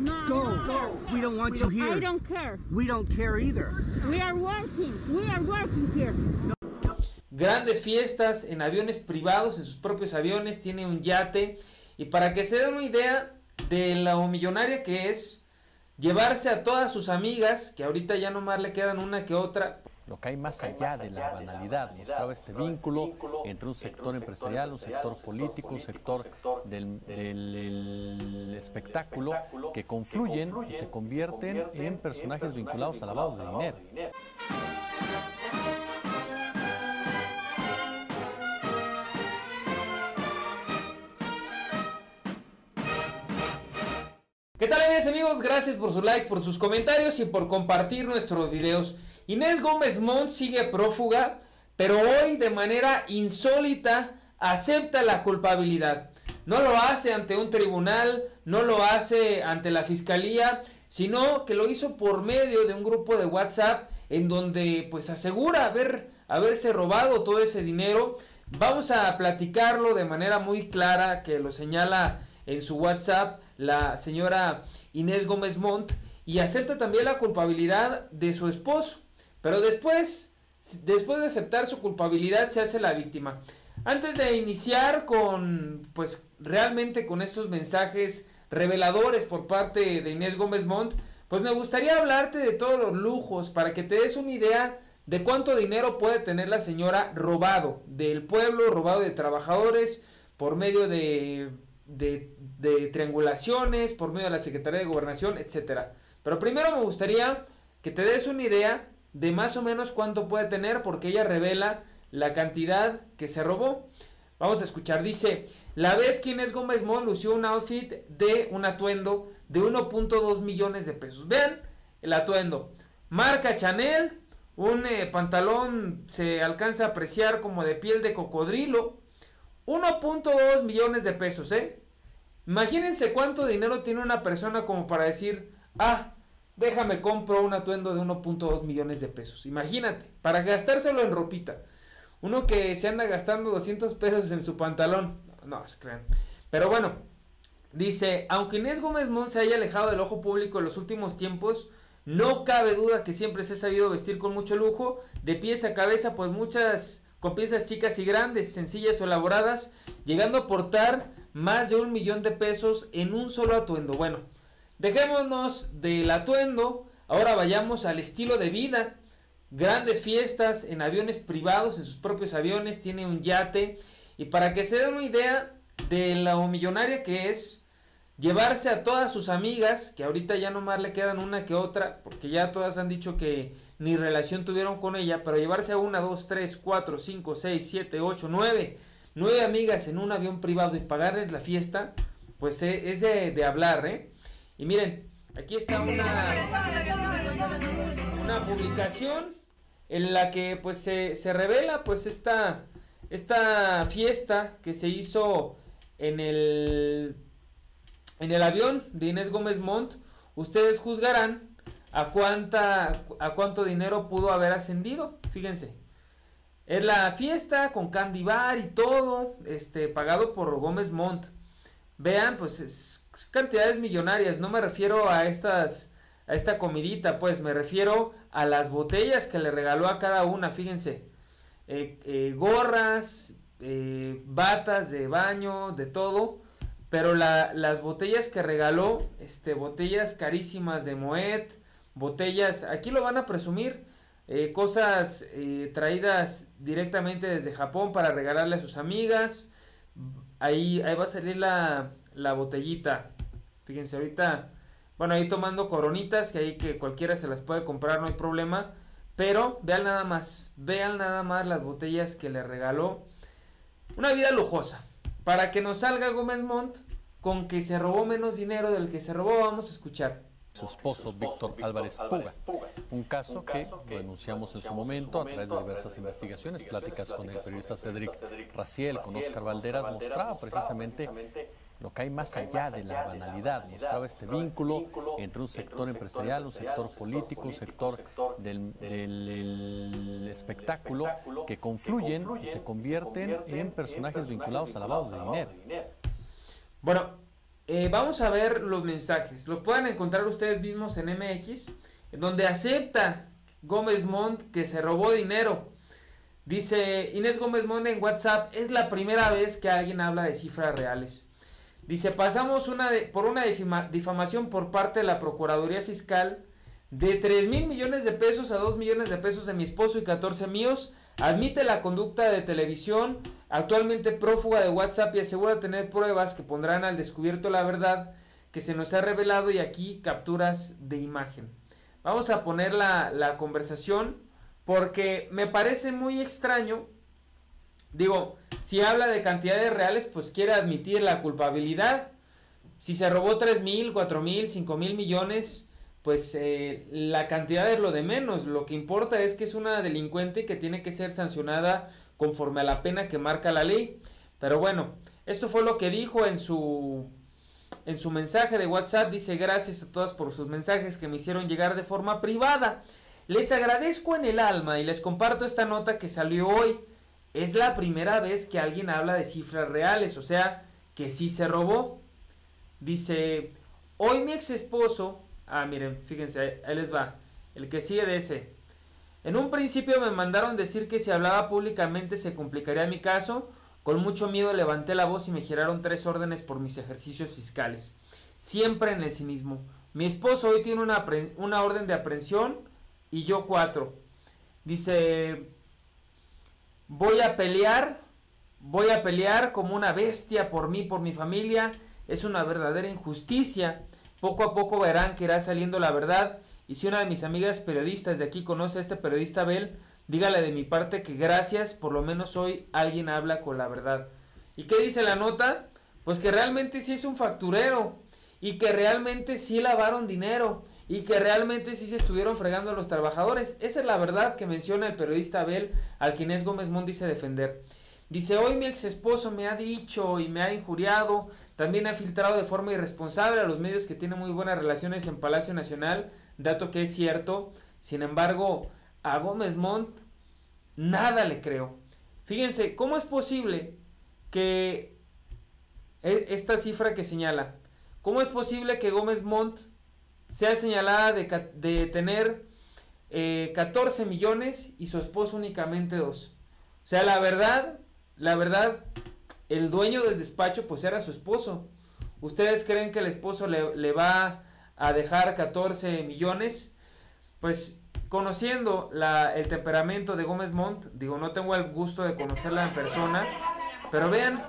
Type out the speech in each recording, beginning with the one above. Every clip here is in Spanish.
Go. We don't want you here. I don't care. We don't care either. We are working here. Grandes fiestas en aviones privados, en sus propios aviones, tiene un yate. Y para que se den una idea de lo millonaria que es, llevarse a todas sus amigas, que ahorita ya nomás le quedan una que otra. Lo que hay más allá de la banalidad, mostraba este vínculo entre un sector empresarial, un sector político, un sector del espectáculo, que confluyen y se convierten en personajes vinculados a lavado de dinero. ¿Qué tal, amigos? Gracias por sus likes, por sus comentarios y por compartir nuestros videos. Inés Gómez Mont sigue prófuga, pero hoy de manera insólita acepta la culpabilidad. No lo hace ante un tribunal, no lo hace ante la fiscalía, sino que lo hizo por medio de un grupo de WhatsApp en donde pues asegura haberse robado todo ese dinero. Vamos a platicarlo de manera muy clara, que lo señala en su WhatsApp la señora Inés Gómez Mont, y acepta también la culpabilidad de su esposo, pero después de aceptar su culpabilidad se hace la víctima. Antes de iniciar pues realmente con estos mensajes reveladores por parte de Inés Gómez Mont, pues me gustaría hablarte de todos los lujos para que te des una idea de cuánto dinero puede tener la señora robado del pueblo, robado de trabajadores por medio de triangulaciones, por medio de la Secretaría de Gobernación, etcétera. Pero primero me gustaría que te des una idea de más o menos cuánto puede tener, porque ella revela la cantidad que se robó. Vamos a escuchar. Dice: la vez que Inés Gómez Mont lució un outfit de un atuendo de 1.2 millones de pesos. Vean el atuendo, marca Chanel, un pantalón se alcanza a apreciar como de piel de cocodrilo. 1.2 millones de pesos, Imagínense cuánto dinero tiene una persona como para decir: déjame compro un atuendo de 1.2 millones de pesos. Imagínate, para gastárselo en ropita. Uno que se anda gastando 200 pesos en su pantalón. No, se crean. Pero bueno, dice: aunque Inés Gómez Mont se haya alejado del ojo público en los últimos tiempos, no cabe duda que siempre se ha sabido vestir con mucho lujo, de pies a cabeza, pues con piezas chicas y grandes, sencillas o elaboradas, llegando a portar más de 1 millón de pesos en un solo atuendo. Bueno, dejémonos del atuendo, ahora vayamos al estilo de vida. Grandes fiestas en aviones privados, en sus propios aviones, tiene un yate. Y para que se den una idea de lo millonaria que es, llevarse a todas sus amigas, que ahorita ya nomás le quedan una que otra, porque ya todas han dicho que ni relación tuvieron con ella, pero llevarse a 1, 2, 3, 4, 5, 6, 7, 8, 9 amigas en un avión privado y pagarles la fiesta, pues es de hablar, Y miren, aquí está una publicación en la que pues se revela pues esta fiesta que se hizo en el avión de Inés Gómez Mont. Ustedes juzgarán a cuánto dinero pudo haber ascendido. Fíjense, es la fiesta con candy bar y todo, pagado por Gómez Mont. Vean, pues es cantidades millonarias. No me refiero a esta comidita, pues me refiero a las botellas que le regaló a cada una. Fíjense, gorras, batas de baño, de todo. Pero las botellas que regaló, botellas carísimas de Moet, botellas, aquí lo van a presumir, cosas traídas directamente desde Japón para regalarle a sus amigas. Ahí va a salir la botellita. Fíjense ahorita, bueno, ahí tomando coronitas, que cualquiera se las puede comprar, no hay problema. Pero vean nada más las botellas que le regaló. Una vida lujosa. Para que nos salga Gómez Mont con que se robó menos dinero del que se robó, vamos a escuchar. Su esposo Víctor Álvarez Puga, un caso que denunciamos en su momento a través de diversas investigaciones, pláticas con el periodista Cedric Raciel, con Oscar Valderas, mostraba precisamente lo que hay más allá de la banalidad, mostraba este vínculo entre un sector empresarial, un sector político, un sector del espectáculo, que confluyen y se convierten en personajes vinculados a lavado de dinero. Bueno, vamos a ver los mensajes. Lo pueden encontrar ustedes mismos en MX, en donde acepta Gómez Montt que se robó dinero. Dice Inés Gómez Montt en WhatsApp: es la primera vez que alguien habla de cifras reales. Dice: pasamos por una difamación por parte de la Procuraduría Fiscal de 3,000 millones de pesos a 2 millones de pesos de mi esposo y 14 míos. Admite la conducta de televisión, actualmente prófuga de WhatsApp, y asegura tener pruebas que pondrán al descubierto la verdad que se nos ha revelado, y aquí capturas de imagen. Vamos a poner la conversación porque me parece muy extraño. Digo, si habla de cantidades reales, pues quiere admitir la culpabilidad. Si se robó 3,000, 4,000, 5,000 millones, pues la cantidad es lo de menos. Lo que importa es que es una delincuente que tiene que ser sancionada conforme a la pena que marca la ley. Pero bueno, esto fue lo que dijo en su mensaje de WhatsApp. Dice: gracias a todas por sus mensajes que me hicieron llegar de forma privada. Les agradezco en el alma y les comparto esta nota que salió hoy. Es la primera vez que alguien habla de cifras reales, o sea, que sí se robó. Dice: hoy mi ex esposo... miren, fíjense, ahí les va. El que sigue de ese. En un principio me mandaron decir que si hablaba públicamente se complicaría mi caso. Con mucho miedo levanté la voz y me giraron 3 órdenes por mis ejercicios fiscales. Siempre en el cinismo. Mi esposo hoy tiene una orden de aprehensión y yo 4. Dice: voy a pelear como una bestia por mí, por mi familia. Es una verdadera injusticia. Poco a poco verán que irá saliendo la verdad. Y si una de mis amigas periodistas de aquí conoce a este periodista Abel, dígale de mi parte que gracias, por lo menos hoy alguien habla con la verdad. ¿Y qué dice la nota? Pues que realmente sí es un facturero, y que realmente sí lavaron dinero, y que realmente sí se estuvieron fregando a los trabajadores. Esa es la verdad que menciona el periodista Abel, al que Inés Gómez Montt dice defender. Dice: hoy mi ex esposo me ha dicho y me ha injuriado. También ha filtrado de forma irresponsable a los medios que tiene muy buenas relaciones en Palacio Nacional, dato que es cierto. Sin embargo, a Gómez Montt nada le creo. Fíjense, ¿cómo es posible que esta cifra que señala, cómo es posible que Gómez Montt sea señalada de tener 14 millones y su esposo únicamente 2? O sea, la verdad, el dueño del despacho pues era su esposo. ¿Ustedes creen que el esposo le va a dejar 14 millones? Pues conociendo el temperamento de Gómez Montt, digo, no tengo el gusto de conocerla en persona, pero vean,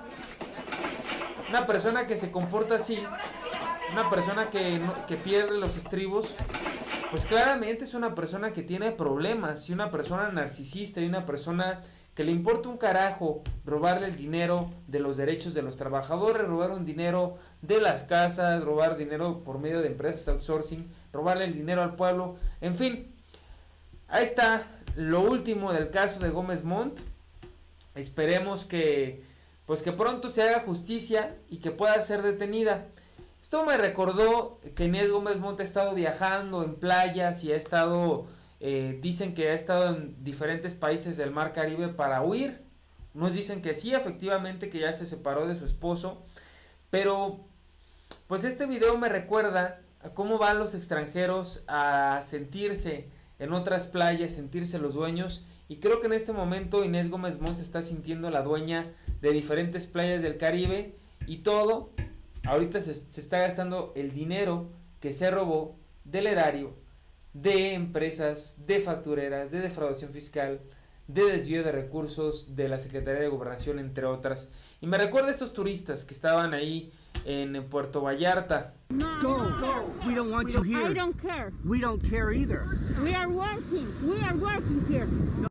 una persona que se comporta así, una persona que pierde los estribos, pues claramente es una persona que tiene problemas, y una persona narcisista, y una persona que le importa un carajo robarle el dinero de los derechos de los trabajadores, robar un dinero de las casas, robar dinero por medio de empresas outsourcing, robarle el dinero al pueblo. En fin, ahí está lo último del caso de Gómez Montt. Esperemos que pronto se haga justicia y que pueda ser detenida. Esto me recordó que Inés Gómez Montt ha estado viajando en playas y ha estado... dicen que ha estado en diferentes países del Mar Caribe para huir. Unos dicen que sí, efectivamente, que ya se separó de su esposo. Pero, pues este video me recuerda a cómo van los extranjeros a sentirse en otras playas, sentirse los dueños. Y creo que en este momento Inés Gómez Montt se está sintiendo la dueña de diferentes playas del Caribe. Y todo, ahorita se está gastando el dinero que se robó del erario, de empresas, de factureras, de defraudación fiscal, de desvío de recursos de la Secretaría de Gobernación, entre otras. Y me recuerda a estos turistas que estaban ahí en Puerto Vallarta. Go. We don't want you here. I don't care. We don't care either. We are working here.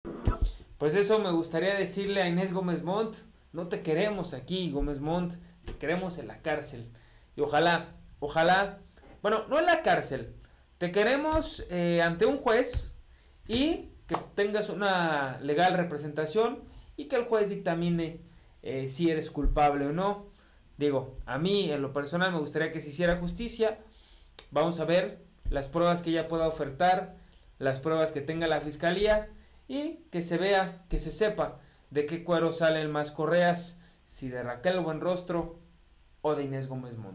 Pues eso me gustaría decirle a Inés Gómez Montt: no te queremos aquí, Gómez Montt, te queremos en la cárcel. Y ojalá, bueno, no en la cárcel, te queremos ante un juez, y que tengas una legal representación y que el juez dictamine si eres culpable o no. Digo, a mí en lo personal me gustaría que se hiciera justicia. Vamos a ver las pruebas que ella pueda ofertar, las pruebas que tenga la fiscalía, y que se vea, que se sepa de qué cuero salen más correas, si de Raquel Buenrostro o de Inés Gómez Montt.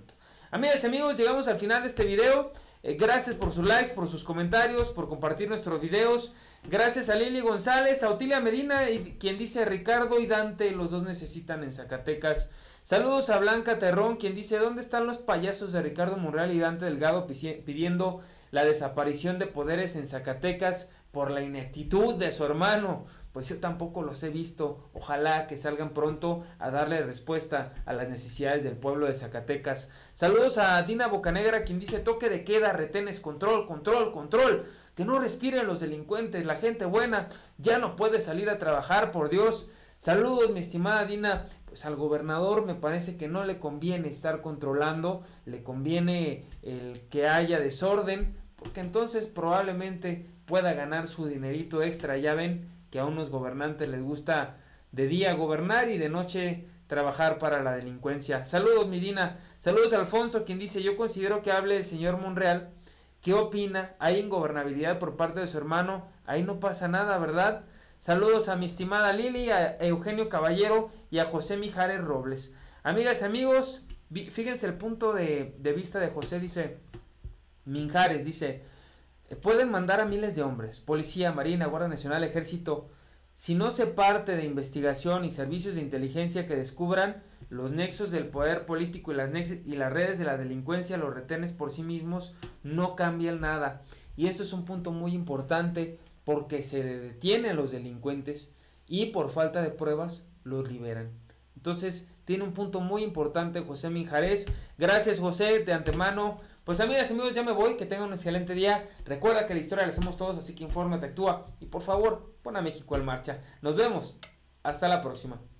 Amigas y amigos, llegamos al final de este video. Gracias por sus likes, por sus comentarios, por compartir nuestros videos. Gracias a Lili González, a Otilia Medina, quien dice Ricardo y Dante, los dos necesitan en Zacatecas. Saludos a Blanca Terrón, quien dice, ¿dónde están los payasos de Ricardo Monreal y Dante Delgado pidiendo la desaparición de poderes en Zacatecas por la ineptitud de su hermano? Pues yo tampoco los he visto. Ojalá que salgan pronto a darle respuesta a las necesidades del pueblo de Zacatecas. Saludos a Dina Bocanegra, quien dice toque de queda, retenes, control, control, control. Que no respiren los delincuentes, la gente buena ya no puede salir a trabajar, por Dios. Saludos, mi estimada Dina. Pues al gobernador me parece que no le conviene estar controlando, le conviene el que haya desorden, porque entonces probablemente pueda ganar su dinerito extra. Ya ven que a unos gobernantes les gusta de día gobernar y de noche trabajar para la delincuencia. Saludos, mi Dina. Saludos a Alfonso, quien dice, yo considero que hable el señor Monreal. ¿Qué opina? Hay ingobernabilidad por parte de su hermano. Ahí no pasa nada, ¿verdad? Saludos a mi estimada Lili, a Eugenio Caballero y a José Mijares Robles. Amigas y amigos, fíjense el punto de vista de José, dice Mijares, dice, pueden mandar a miles de hombres, policía, marina, guardia nacional, ejército, si no se parte de investigación y servicios de inteligencia que descubran los nexos del poder político y las redes de la delincuencia, los retenes por sí mismos, no cambian nada. Y eso es un punto muy importante, porque se detienen a los delincuentes y por falta de pruebas los liberan. Entonces tiene un punto muy importante José Mijares. Gracias, José, de antemano. Pues amigas y amigos, ya me voy, que tengan un excelente día. Recuerda que la historia la hacemos todos, así que infórmate, actúa y por favor pon a México en marcha. Nos vemos, hasta la próxima.